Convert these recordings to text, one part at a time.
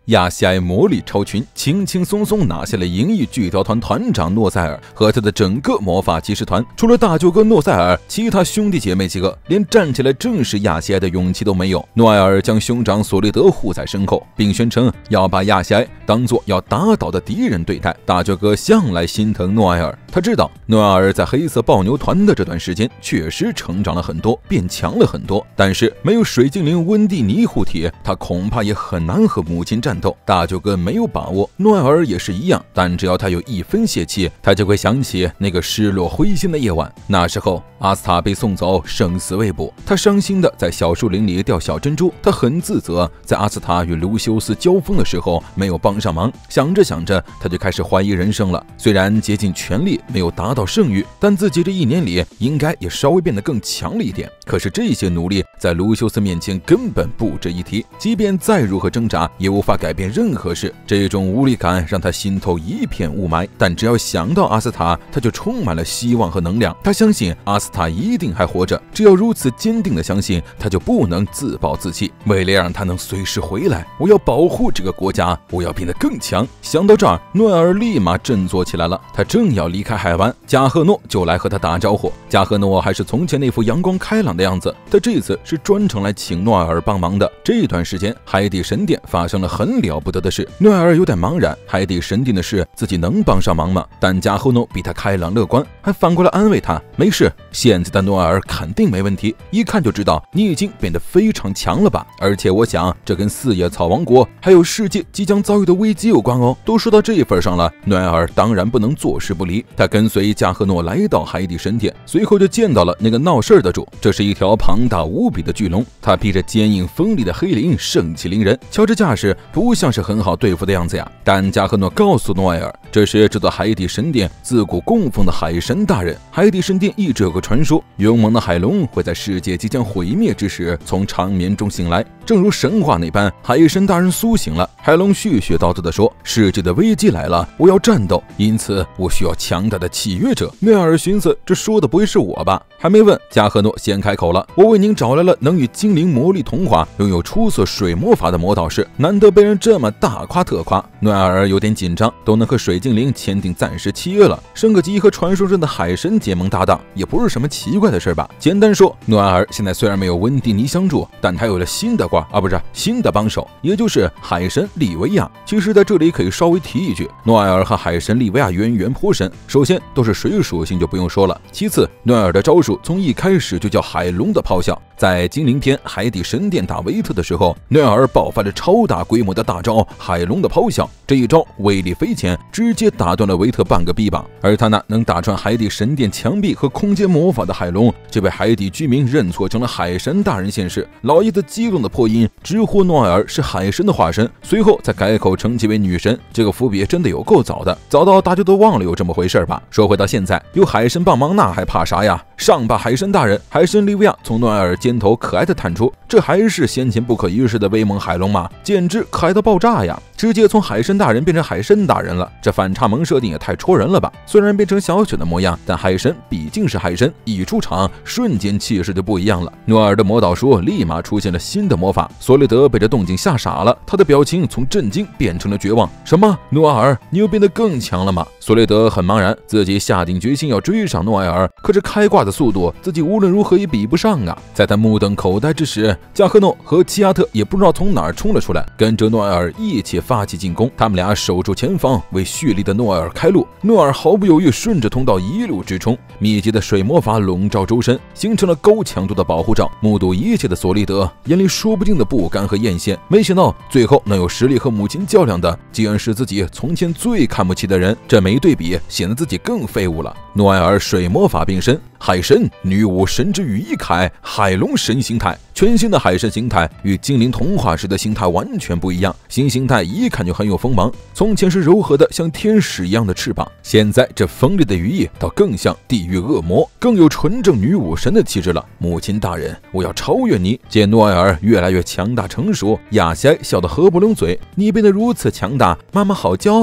亚细埃魔力超群，轻轻松松拿下了银翼巨雕团团长诺塞尔和他的整个魔法骑士团。除了大舅哥诺塞尔，其他兄弟姐妹几个连站起来正视亚细埃的勇气都没有。诺埃尔将兄长索利德护在身后，并宣称要把亚细埃当作要打倒的敌人对待。大舅哥向来心疼诺埃尔，他知道诺埃尔在黑色豹牛团的这段时间确实成长了很多，变强了很多，但是没有水精灵温蒂尼护体，他恐怕也很难和母亲战斗。大舅哥没有把握，诺埃尔也是一样，但只要他有一分泄气，他就会想起那个失落灰心的夜晚。那时候阿斯塔被送走，生死未卜，他伤心的在小树林里钓小珍珠，他很自责，在阿斯塔与卢修斯交锋的时候没有帮上忙。想着想着，他就开始怀疑人生了。虽然竭尽全力没有达到圣域，但自己这一年里应该也稍微变得更强了一点。可是这些努力在卢修斯面前根本不值一提，即便再如何挣扎，也无法改变任何事。这种无力感让他心头一片雾霾，但只要想到阿斯塔，他就充满了希望和能量。他相信阿斯塔一定还活着，只要如此坚定的相信，他就不能自暴自弃。为了让他能随时回来，我要保护这个国家，我要变得更强。想到这儿，诺埃尔立马振作起来了。他正要离开海湾，加赫诺就来和他打招呼。加赫诺还是从前那副阳光开朗的样子，他这次是专程来请诺埃尔帮忙的。这段时间，海底神殿发生了很了不得的事，诺埃尔有点茫然，海底神殿的事自己能帮上忙吗？但加赫诺比他开朗乐观，还反过来安慰他，没事，现在的诺埃尔肯定没问题，一看就知道你已经变得非常强了吧。而且我想这跟四叶草王国还有世界即将遭遇的危机有关哦。都说到这份上了，诺埃尔当然不能坐视不理。他跟随加赫诺来到海底神殿，随后就见到了那个闹事的主。这是一条庞大无比的巨龙，它披着坚硬锋利的黑鳞，盛气凌人，瞧这架势不像是很好对付的样子呀。但加赫诺告诉诺埃尔，这是这座海底神殿自古供奉的海神大人。海底神殿一直有个传说，勇猛的海龙会在世界即将毁灭之时从长眠中醒来，正如神话那般，海神大人苏醒了。海龙絮絮叨叨地说，世界的危机来了，我要战斗，因此我需要强大的契约者。诺埃尔寻思，这说的不会是我吧？还没问，加赫诺先开口了，我为您找来了能与精灵魔力同化，拥有出色水魔法的魔导士，难得被人这么大夸特夸。诺埃尔有点紧张，都能和水精灵签订暂时契约了，升个级和传说中的海神结盟搭档，也不是什么奇怪的事吧？简单说，诺埃尔现在虽然没有温蒂尼相助，但他有了新的挂啊，不是新的帮手，也就是海神利维亚。其实在这里可以稍微提一句，诺埃尔和海神利维亚渊源颇深。首先都是水属性就不用说了，其次诺埃尔的招数从一开始就叫海龙的咆哮。在精灵篇海底神殿打维特的时候，诺埃尔爆发了超大规模的大招海龙的咆哮，这一招威力非浅，直接打断了维特半个臂膀。而他那能打穿海底神殿墙壁和空间魔法的海龙，就被海底居民认错成了海神大人现世。老爷子激动的破音直呼诺埃尔是海神的化身，随后再改口称其为女神。这个伏笔真的有够早的，早到大家都忘了有这么回事吧。说回到现在，有海神帮忙那还怕啥呀？上吧海神大人！海神利维亚从诺埃尔肩头可爱的探出，这还是先前不可一世的威猛海龙吗？简直可爱到爆炸呀！直接从海神大人变成海参大人了，这反差萌设定也太戳人了吧！虽然变成小雪的模样，但海神毕竟是海神，一出场瞬间气势就不一样了。诺埃尔的魔导书立马出现了新的魔法，索雷德被这动静吓傻了，他的表情从震惊变成了绝望。什么？诺埃尔，你又变得更强了吗？索雷德很茫然，自己下定决心要追上诺埃尔，可是开挂的速度自己无论如何也比不上啊！在他目瞪口呆之时，加赫诺和奇亚特也不知道从哪儿冲了出来，跟着诺埃尔一起发起进攻。他们俩守住前方，为蓄力的诺埃尔开路。诺埃尔毫不犹豫顺着通道一路直冲，密集的水魔法笼罩周身，形成了高强度的保护罩。目睹一切的索利德眼里说不定的不甘和艳羡，没想到最后能有实力和母亲较量的，竟然是自己从前最看不起的人。这没对比，显得自己更废物了。诺埃尔水魔法变身，海神、女武、神之羽衣铠、海龙神形态。全新的海神形态与精灵童话时的形态完全不一样，新形态一看就很有锋芒。从前是柔和的像天使一样的翅膀，现在这锋利的羽翼倒更像地狱恶魔，更有纯正女武神的气质了。母亲大人，我要超越你！见诺埃尔越来越强大成熟，亚西埃笑得合不拢嘴。你变得如此强大，妈妈好骄傲啊！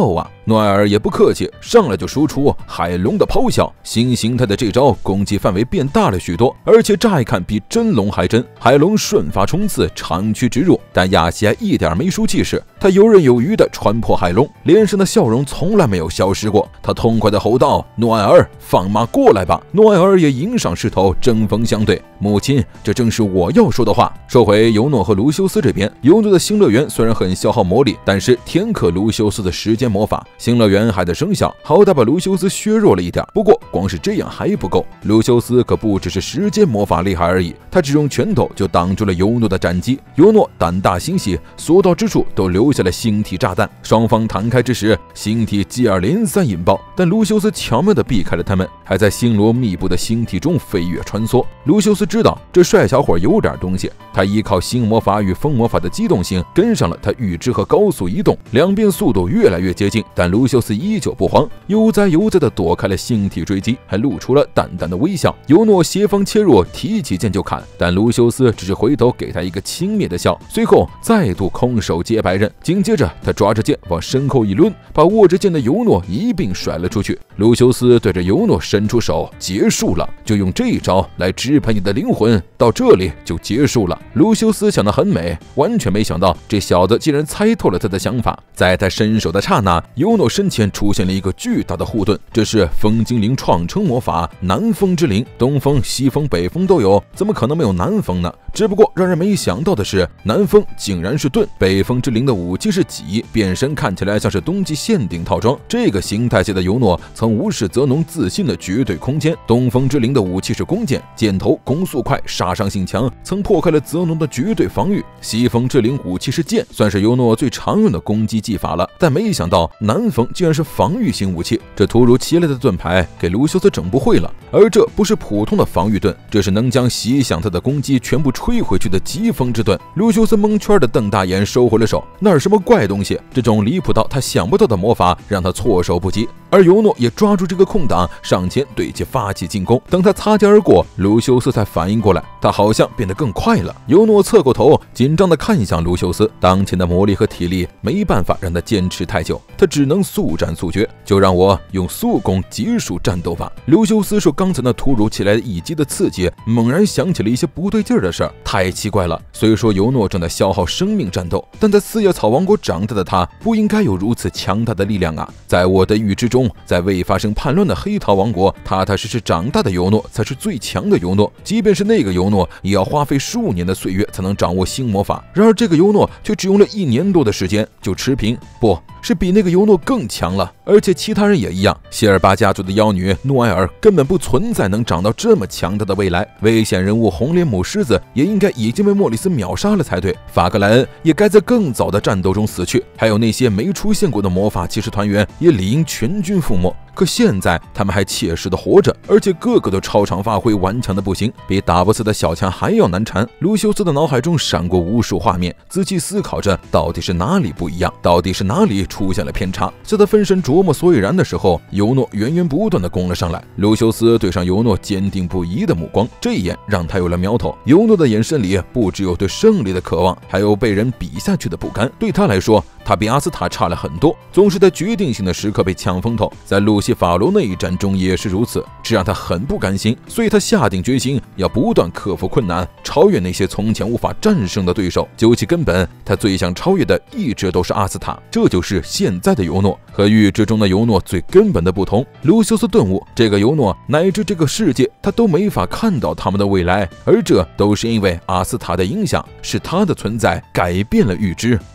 诺埃尔也不客气，上来就输出海龙的咆哮。新形态的这招攻击范围变大了许多，而且乍一看比真龙还真。海龙顺发冲刺，长驱直入，但亚细埃一点没输气势，他游刃有余地穿破海龙，脸上的笑容从来没有消失过。他痛快地吼道：“诺埃尔，放马过来吧！”诺埃尔也迎上势头，针锋相对。母亲，这正是我要说的话。说回尤诺和卢修斯这边，尤诺的星乐园虽然很消耗魔力，但是天克卢修斯的时间魔法，星乐园还在生效，好歹把卢修斯削弱了一点。不过光是这样还不够，卢修斯可不只是时间魔法厉害而已，他只用拳头就挡住了尤诺的斩击。尤诺胆大心细，所到之处都留下了星体炸弹。双方弹开之时，星体接二连三引爆，但卢修斯巧妙地避开了他们，还在星罗密布的星体中飞跃穿梭。卢修斯知道这帅小伙有点东西，他依靠星魔法与风魔法的机动性跟上了他预知和高速移动，两边速度越来越接近，但卢修斯依旧不慌，悠哉悠哉地躲开了星体追击，还露出了淡淡的微笑。尤诺斜方切入，提起剑就砍，但卢修斯只是回头给他一个轻蔑的笑，随后再度空手接白刃，紧接着他抓着剑往身后一抡，把握着剑的尤诺一并甩了出去。卢修斯对着尤诺伸出手，结束了，就用这一招来支配你的灵魂，到这里就结束了。卢修斯想得很美，完全没想到这小子竟然猜透了他的想法。在他伸手的刹那，尤诺身前出现了一个巨大的护盾，这是风精灵创成魔法南风之灵，东风、西风、北风都有，怎么可能没有南风呢？只不过让人没想到的是，南风竟然是盾，北风之灵的武器是戟，变身看起来像是冬季限定套装。这个形态下的尤诺曾无视泽农自信的绝对空间。东风之灵的武器是弓箭，箭头攻速快，杀伤性强，曾破开了泽农的绝对防御。西风之灵武器是剑，算是尤诺最常用的攻击技法了，但没想到南风竟然是防御型武器，这突如其来的盾牌给卢修斯整不会了。而这不是普通的防御盾，这是能将袭向他的攻击全部吹回去的疾风之盾。卢修斯蒙圈的瞪大眼，收回了手。那是什么怪东西？这种离谱到他想不到的魔法让他措手不及。而尤诺也抓住这个空档，上前对其发起进攻。等他擦肩而过，卢修斯才反应过来，他好像变得更快了。尤诺侧过头，紧张地看向卢修斯。当前的魔力和体力没办法让他坚持太久，他只能速战速决。就让我用速攻结束战斗吧。卢修斯受刚才那突如其来的一击的刺激，猛然想起了一些不对劲儿的事儿。太奇怪了，虽说尤诺正在消耗生命战斗，但在四叶草王国长大的他不应该有如此强大的力量啊！在我的预知中，在未发生叛乱的黑桃王国，踏踏实实长大的尤诺才是最强的尤诺。即便是那个尤诺，也要花费数年的岁月才能掌握新魔法。然而这个尤诺却只用了1年多的时间就持平，不是比那个尤诺更强了。而且其他人也一样，谢尔巴家族的妖女诺埃尔根本不存在能长到这么强大的未来。危险人物红脸母狮子也应该已经被莫里斯秒杀了才对。法格莱恩也该在更早的战斗中死去，还有那些没出现过的魔法骑士团员也理应全军覆没。可现在他们还切实的活着，而且个个都超常发挥，顽强的不行，比打不死的小强还要难缠。卢修斯的脑海中闪过无数画面，仔细思考着到底是哪里不一样，到底是哪里出现了偏差。在他分神琢磨所以然的时候，尤诺源源不断的攻了上来。卢修斯对上尤诺坚定不移的目光，这一眼让他有了苗头。尤诺的眼神里不只有对胜利的渴望，还有被人比下去的不甘。对他来说，他比阿斯塔差了很多，总是在决定性的时刻被抢风头。在路西法罗那一战中也是如此，这让他很不甘心，所以他下定决心要不断克服困难，超越那些从前无法战胜的对手。究其根本，他最想超越的一直都是阿斯塔，这就是现在的尤诺。和预知中的尤诺最根本的不同，卢修斯顿悟，这个尤诺乃至这个世界，他都没法看到他们的未来，而这都是因为阿斯塔的影响，是他的存在改变了预知。